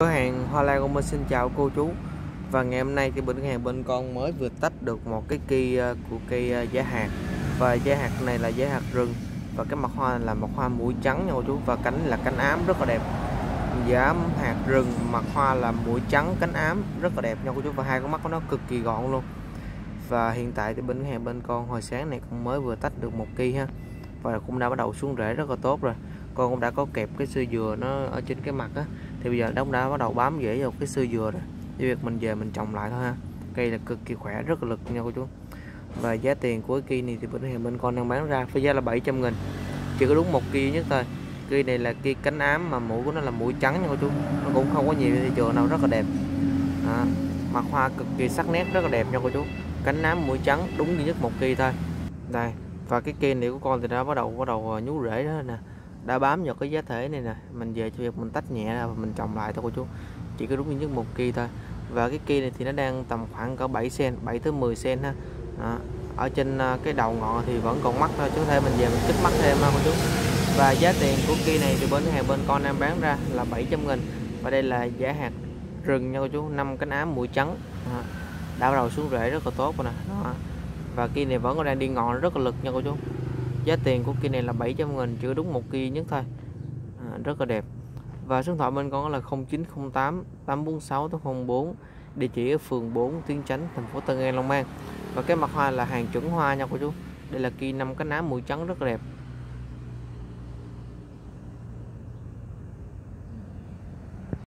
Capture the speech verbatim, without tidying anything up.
Cửa hàng Hoa Lan của mình xin chào cô chú. Và ngày hôm nay thì bên cửa hàng bên con mới vừa tách được một cái cây ờ, của cây ờ, giá hạt. Và giá hạt này là giá hạt rừng. Và cái mặt hoa là mặt hoa mũi trắng nha cô chú. Và cánh là cánh ám rất là đẹp. Giá hạt rừng mặt hoa là mũi trắng cánh ám rất là đẹp nha cô chú. Và hai con mắt của nó cực kỳ gọn luôn. Và hiện tại thì bên cửa hàng bên con hồi sáng này cũng mới vừa tách được một cây ha. Và cũng đã bắt đầu xuống rễ rất là tốt rồi. Con cũng đã có kẹp cái xưa dừa nó ở trên cái mặt á, thì bây giờ nó cũng đã bắt đầu bám rễ vào cái xưa dừa rồi. Chỉ việc mình về mình trồng lại thôi ha. Cây là cực kỳ khỏe, rất là lực nha cô chú. Và giá tiền của cái cây này thì bên hàng bên con đang bán ra với giá là bảy trăm nghìn, chỉ có đúng một cây nhất thôi. Cây này là cây cánh ám mà mũi của nó là mũi trắng nha cô chú, nó cũng không có nhiều thị trường nào, rất là đẹp. À, mặt hoa cực kỳ sắc nét, rất là đẹp nha cô chú. Cánh ám mũi trắng đúng duy nhất một cây thôi đây. Và cái cây này của con thì đã bắt đầu bắt đầu nhú rễ đó nè, đã bám vào cái giá thể này nè. Mình về cho việc mình tách nhẹ ra và mình trồng lại thôi cô chú, chỉ có đúng duy nhất một cây thôi. Và cái cây này thì nó đang tầm khoảng cỡ bảy xen, bảy tới mười xen ha. Đó. Ở trên cái đầu ngọn thì vẫn còn mắc thôi, chứ thể mình về mình kích mắt thêm ha cô chú. Và giá tiền của cây này thì bên hàng bên con đang bán ra là bảy trăm nghìn. Và đây là giá hạt rừng nha cô chú, năm cánh ám mũi trắng. Đó. Đã bắt đầu xuống rễ rất là tốt rồi nè. Đó. Và cây này vẫn còn đang đi ngọn rất là lực nha cô chú. Giá tiền của cây này là bảy trăm nghìn, chưa đúng một cây nhất thôi. À, rất là đẹp. Và số điện thoại bên con là không chín không tám tám bốn sáu tám không bốn, địa chỉ ở phường bốn Tiến Chánh, thành phố Tân An, Long An. Và cái mặt hoa là hàng chuẩn hoa nha cô chú. Đây là cây năm cánh ám mũi trắng rất là đẹp.